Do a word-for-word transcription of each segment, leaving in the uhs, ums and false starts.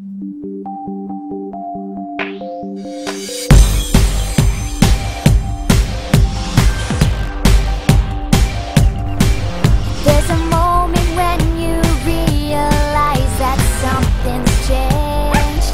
There's a moment when you realize that something's changed.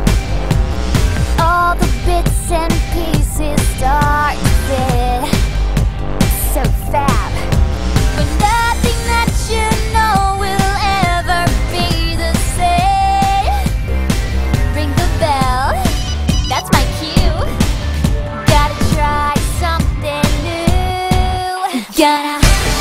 All the bits and pieces start to fit. So fab. But nothing that you know will ever be the same. Ring the bell, that's my cue. Gotta try something new. Gotta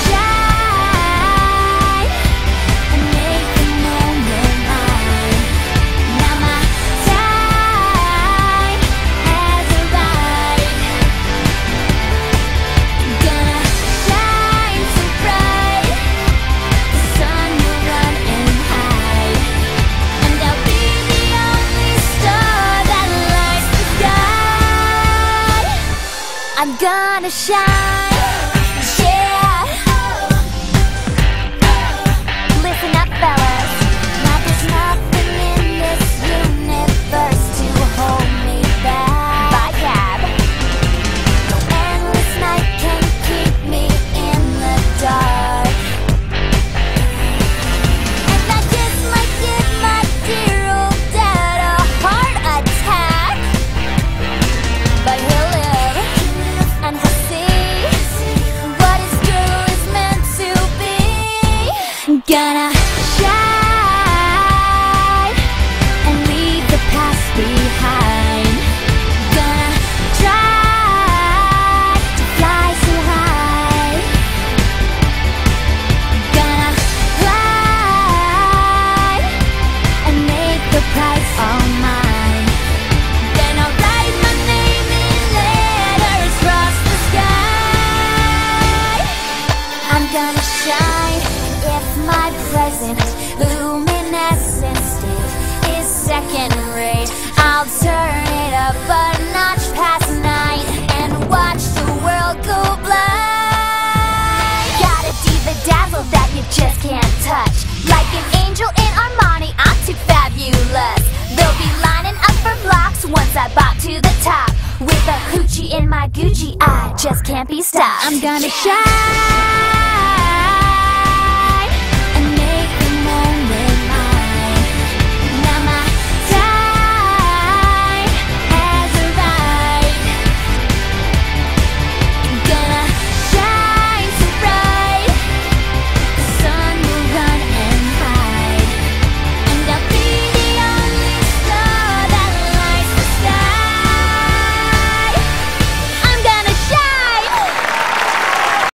I'm gonna shine, yeah. Listen up, fellas. Now there's nothing in this universe to hold me back. Bye, cab. No endless night can keep me in the dark. And I just might give my dear old dad a heart attack, but he'll live and he'll see what is true is meant to be. Gonna shine and leave the past behind. Gonna try to fly so high. Gonna fly and make the price all mine. Then I'll write my name in letters across the sky. I'm gonna shine if my present luminescence state is second rate. I'll turn it up a notch past nine and watch the world go blind. Got a diva dazzle that you just can't touch. Like an angel in Armani, I'm too fabulous. They'll be lining up for blocks once I bop to the top. With a hoochie in my Gucci, I just can't be stopped. I'm gonna shine.